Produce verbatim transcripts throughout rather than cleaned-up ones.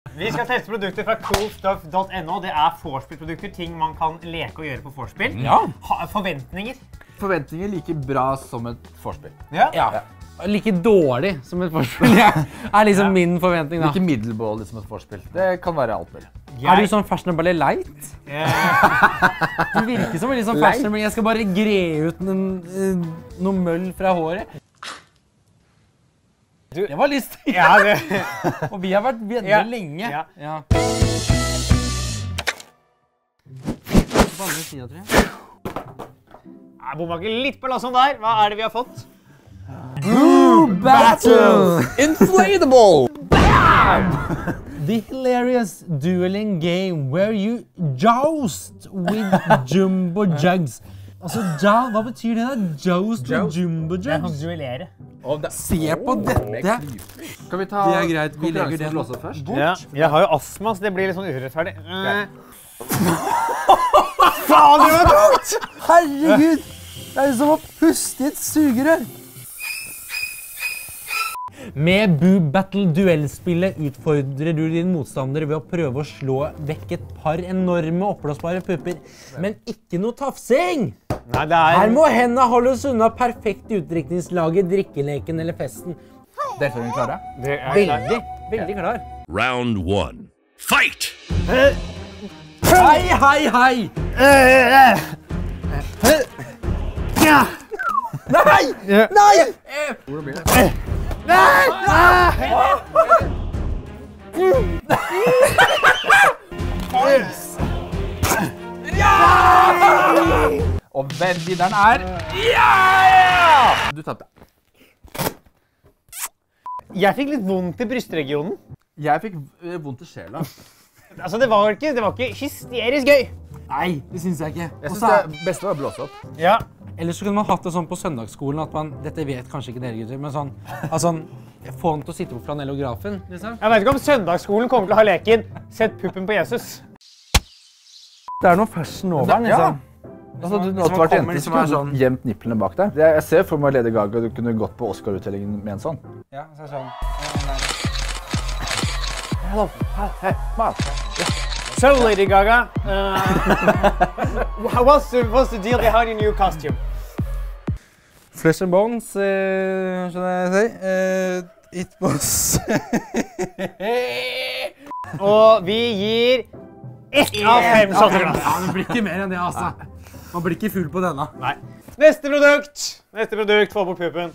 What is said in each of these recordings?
Vi skal teste produkter fra coolstuff dot no. Det er vorspiel-produkter, ting man kan leke og gjøre på vorspiel. Ja. Forventninger. Forventninger like bra som et vorspiel. Ja. Ja. Like dårlig som et vorspiel. Ja. Er liksom ja. Min forventning da. Like middelmålig som et vorspiel. Det kan være alt mulig. Jeg... Er du sånn fashionable light? Yeah. Du virker som en litt sånn fashionable. Jeg skal bare gre ut noen, noe møll fra håret. Du... Det var lystig. Ja, det... Og vi har vært venner ja. Lenge. Ja. Ja. På andre siden, tror jeg. Jeg bommer ikke litt på lasset der. Hva er det vi har fått? Boo Battle! Inflatable! Bam! The hilarious dueling game where you joust with jumbo jugs. Altså, ja, hva betyr det da? Joust with jumbo jugs? Det er sånn duellere. Se på dette! Kan vi ta det er greit, vi legger det først? Ja, jeg har jo astma, så det blir litt sånn urettferdig. Faen, det var tungt! Herregud! Det er jo som å puste i et sugerør. Med Boo Battle duellspillet utfordrer du din motstander ved å prøve å slå vekk et par enorme oppblåsbare pupper, men ikke noe tafsing! Nei, det er... Her må hendene holdes unna perfekt utdrikningslaget, drikkeleken eller festen. Dere er klare? Det er veldig, veldig klar. Round one. Fight! Hei, hei, hei! Nei! Nei! Hvordan blir det? Nei! Ja! Og hvem vinneren er? Ja! Du tappte. Jeg fikk litt vondt i brystregionen. Jeg fikk vondt i sjela. Altså, det var ikke, det var ikke hysterisk gøy. Nei, det synes jeg ikke. Jeg synes det beste var å blåse opp. Ja. Ellers så kunne man hatt det sånn på søndagsskolen at man, dette vet kanskje ikke dere gutter, men sånn, altså, få den til å sitte på flanellografen, liksom. Jeg vet ikke om søndagsskolen kommer til å ha leken Sett puppen på Jesus. Det er noe fashion over den, liksom. Ja. Altså, du nått hvert jente som er sånn gjemt nipplene bak deg. Jeg ser for meg Lady Gaga, du kunne gått på Oscar-uttellingen med en sånn. Ja, så er det sånn. Hello, hey, man. So, Lady Gaga, uh, what's, the, what's the deal behind your new costume? Flesh and bones, uh, skjønner jeg si. Uh, it was... Og vi gir ett av fem shotteglass. Ja, det blir ikke mer enn det, altså. Man blir ikke full på denne. Nei. Neste produkt. Neste produkt, få bort puppen.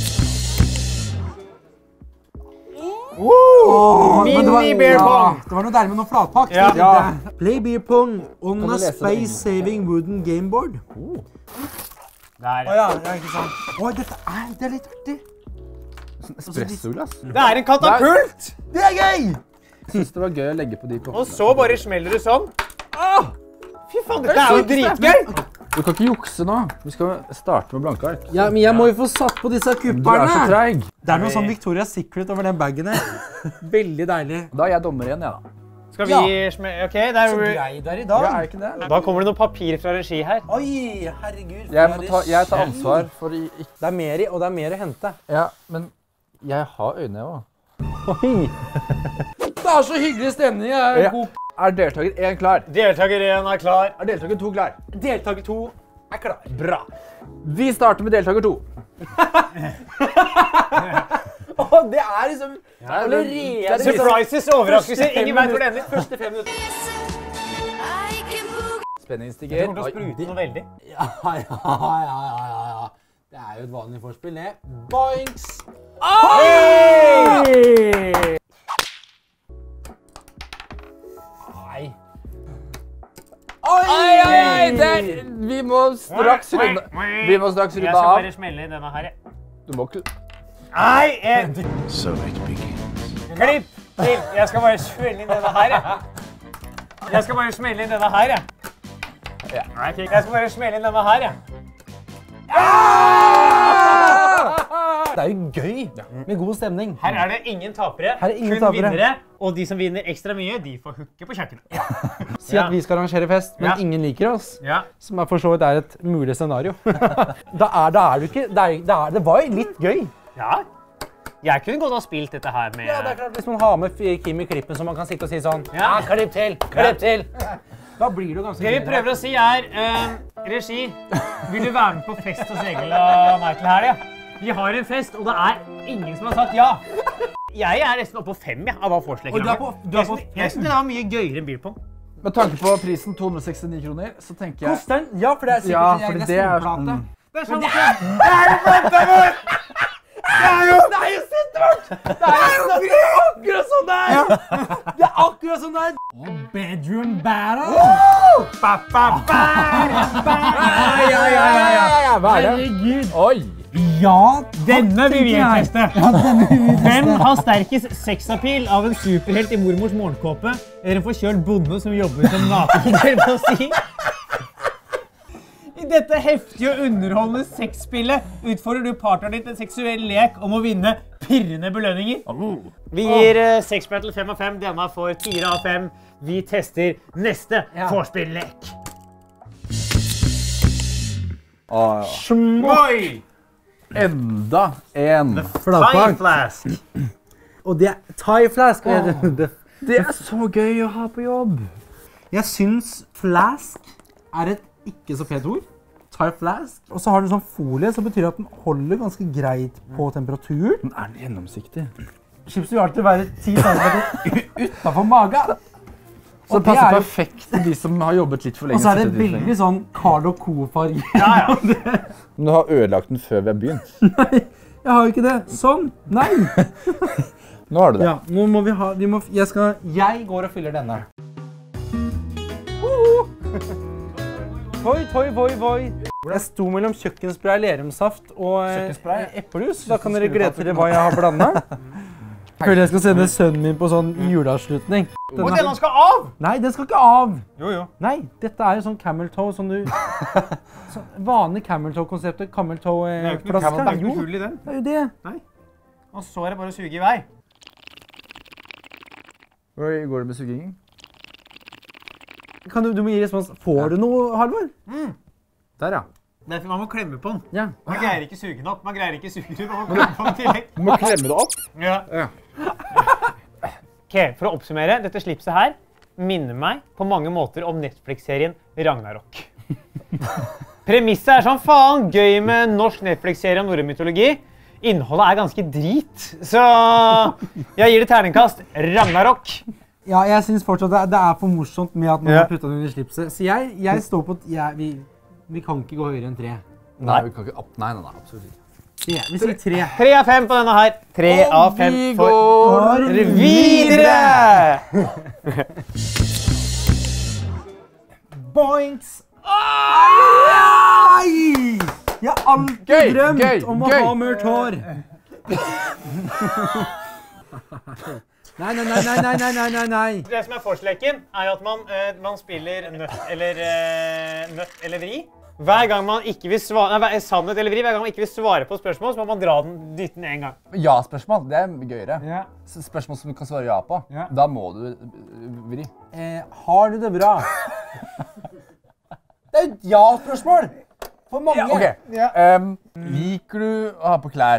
Oh, Mini beer pong! Ja, det var noe der med noe flatpakk. Ja. Ja. Play beer pong on a space-saving wooden gameboard. Oh. Der. Å ja, ja, ikke sant. Å, dette er, det er litt artig. Espresso-glass. Det er en katapult! Det er gøy! Jeg synes det var gøy å legge på de klokkene. Og så bare smeller du sånn. Åh! Fy faen, dette er jo dritgøy! Du kan ikke jukse nå. Vi skal starte med blanke ark. Ja, men jeg må jo få satt på disse kupperne. Du er så treig. Det er noe sånn Victoria's Secret over den bagen her. Veldig deilig. Da er jeg dommer igjen, ja da. Skal vi smelle... Ok, der er Så vi... grei der i dag. Ja, er ikke det? Da kommer det noe papir fra regi her. Oi, herregud. Jeg, må ta, jeg tar ansvar for å ikke... Det er mer i, og det er mer å hente. Ja, men jeg har øynene også. Oi. Det er så hyggelig stemning. Jeg er god. Er deltaker én klar? Deltaker én er klar. Er deltaker to klar? Deltaker to er klar. Bra. Vi starter med deltaker to. Åh, det er liksom... Allerede... Surprises, overraskelser. Ingen vet hvor det ender. Første fem minutter. Spenning Det stiger. kommer til å sprute noe veldig. Ja, ja, ja, ja, ja. Det er jo et vanlig forspill, det. Boinks! Oi! Nei. Oi, Oi, oi, der! Vi må straks runde. Vi må straks Jeg runde skal av. bare smelle i denne her. Du må ikke... Nei, jeg... So it begins. Klipp til. Jeg skal bare smelle inn denne her. Jeg skal bare smelle inn denne her. Ja. Nei, jeg skal bare smelle inn denne her. Det er jo gøy med god stemning. Her er det ingen tapere, Her er ingen kun tapere. vinnere. Og de som vinner ekstra mye, de får hooke på kjøkkenet. Si at vi skal arrangere fest, men Ja. ingen liker oss. Ja. Som er for så vidt er et mulig scenario. da, er, da er du ikke... Det, er, det, er, det var jo litt gøy. Ja. Jeg kunne godt ha spilt dette her med... Ja, det er klart, hvis man har med Kim i klippen, så man kan sitte og si sånn, Ja. ja, klipp til, klipp til. Da blir det ganske... Det vi prøver å si er, uh, regi, vil du være med på fest hos Egil og Michael her, ja? Vi har en fest, og det er ingen som har sagt ja. Jeg er nesten oppe på fem, ja, av hva forslaget Og du er på- du er på Jeg synes det var mye gøyere enn bilpong. Med tanke på prisen to hundre og sekstini kroner, så tenker jeg... Koster den? Ja, for det er sikkert Ja, en fordi egen det er småplate. sånn... Det er sånn at Det er jo sittevart! Det er jo akkurat sånn det er! Det er akkurat sånn det er! Og bedroom battle! ba, ba, ba. Ja, ja, ja, ja, ja. Hva er det? Herregud. Oi! Ja, Denne vil vi tenker jeg. teste. Ja, denne vil vi teste. Hvem har sterkest sexappeal av en superhelt i mormors morgenkåpe eller en forkjølt bonde som jobber som nakenmodell på si? I dette heftige og underholdende sexspillet utfordrer du partneren ditt en seksuell lek om å vinne pirrende belønninger. Vi gir uh, sexbattle fem av fem, denne får fire av fem. Vi tester neste Ja. vorspiel-lek. Åh, Smoi! enda en. Fine flask. Og det er Thai flask. Det, Det er så gøy å ha på jobb. Jeg syns flask er et ikke så pent ord. Thai flask. Og så har den sånn folie, så betyr det at den holder ganske greit på temperatur. Men er den gjennomsiktig? Chips vil alltid være ti centimeter utenfor magen. Så Og det passer er jo- perfekt til de som har jobbet litt for lenge. Og så er det sittet litt for veldig lenge. sånn Carl og Co-farge. Ja, ja. Men du har ødelagt den før vi har begynt. Nei, jeg har jo ikke det. Sånn. Nei. Nå har du det. Ja, nå må vi ha, vi må, jeg skal, jeg går og fyller denne. Toi, toi, voi, voi. Jeg sto mellom kjøkkenspray, lerumsaft og eh, Kjøkkenspray? eplejus. Da kan dere glede dere hva jeg har blandet. Jeg føler jeg skal sende sønnen min på sånn juleavslutning. Og denne skal av! Nei, den skal ikke av. Jo, jo. Nei, dette er jo sånn camel toe som du... Sånn vanlig camel toe-konseptet, camel Det er jo ikke noe- toe-flaske. det er ikke noe hull i den. Det er jo det. Og så er det bare å suge i vei. Hvor går det med sugingen? Kan du, du må gi respons. Får du noe, Halvor? Der, ja. Derfor man må klemme på den. Ja. Man greier ikke suge den opp. Man greier ikke suge den, man må klemme på den i tillegg. Du må klemme det opp. Ja. Ok, for å oppsummere, dette slipset her minner meg på mange måter om Netflix-serien Ragnarok. Premisset er sånn faen gøy med en norsk Netflix-serie om norrøn mytologi. Innholdet er ganske drit, så jeg gir det terningkast Ragnarok. Ja, jeg synes fortsatt det er, det er for morsomt med at man Ja. har puttet den under slipset. Så jeg, jeg står på... Jeg, vi, vi kan ikke gå høyere enn tre. Nei, vi kan ikke opp. Nei, nei, nei, absolutt ikke. tre. Vi sier tre. Tre av fem på denne her. Tre av fem vi for går videre! Boinks! Ai! Jeg har alltid Gøy, drømt gøy, om å gøy. ha mørkt hår. Nei, nei, nei, nei, nei, nei, nei, nei, nei. Det som er forsleken er jo at man, eh, man spiller nøtt eller, eh, nøtt eller vri. Hver gang man ikke vil svare, nei, sannhet eller vri, hver gang man ikke vil svare på spørsmål, så må man dra den dytten en gang. Ja-spørsmål, det er gøyere. Ja. S- Spørsmål som du kan svare ja på. Ja. Da må du øh, vri. Eh, har du det bra? Det er jo et ja-spørsmål. For mange. Ja, ok. Ehm, liker du å ha på klær?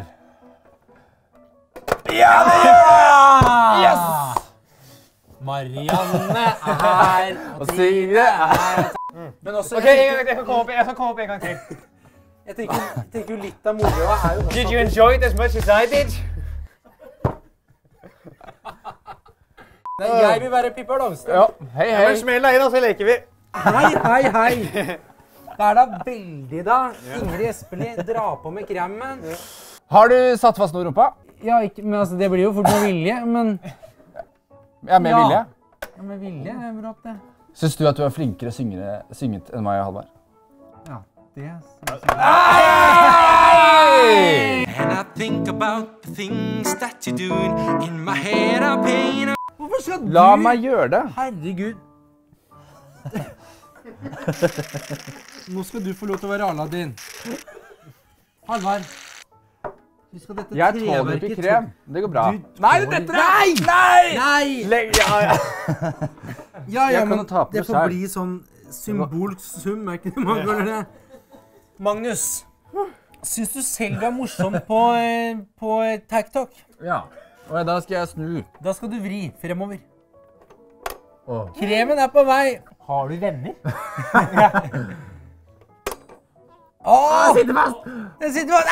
Yes! Marianne er Og Sigrid er... Men også, Ok, en gang, jeg kan komme opp, jeg kan komme opp en gang til. jeg tenker, jeg tenker jo litt av moroa er jo også Did you enjoy it as much as I did? Nei, jeg vil være Pippa Longstrøm. Ja, hei, hei. Men smell deg inn, og så leker vi. Hei, hei, hei. Det er da veldig da. Ingrid Espelid, dra på med kremmen. Har du satt fast noe i rumpa? Ja, ikke, men altså, det blir jo fort med vilje, men... Ja, med Ja. vilje. Ja, med vilje er bra det. Syns du at du er flinkere syngere, synget enn meg, Halvard? Ja, det er... And I think about the things that you're doing. In my head I'm paying a Hvorfor skal du... La meg gjøre det. Herregud. Nå skal du få lov til å være Aladdin. Halvard. Husk at dette Jeg tåler treverket ikke krem. Det går bra. Du Nei, tåler- dette Nei! Nei! Nei! Legg, ja, ja. Ja, ja, Jeg kan men jo ta på det det får selv. bli sånn symbolsk sum, er ikke det man kaller det? Magnus, syns du selv du er morsom på, eh, på TikTok? Ja. Og da skal jeg snu. Da skal du vri fremover. Åh. Kremen er på vei. Har du venner? Åh! Den sitter fast! Den sitter fast!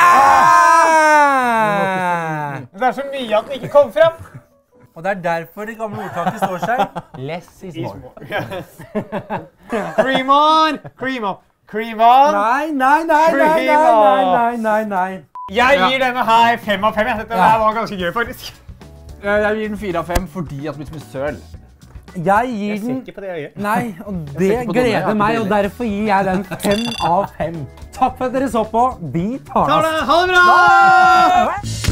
Ah! Det er så mye at den ikke kom frem. Og det er derfor det gamle ordtaket står seg. Less is more. Cream on! Cream on! Cream on! Nei, nei, nei, nei, nei, nei, nei, nei. Jeg gir denne her fem av fem. Dette her var ganske gøy, faktisk. Jeg gir den fire av fem fordi at det blir så mye søl. Jeg gir Jeg ser den... ikke på det øyet. Nei, og det ser ikke på denne, jeg har gleder ikke meg, og peiling. derfor gir jeg den fem av fem. Takk for at dere så på. Vi tar Ha oss. det! Ha det bra!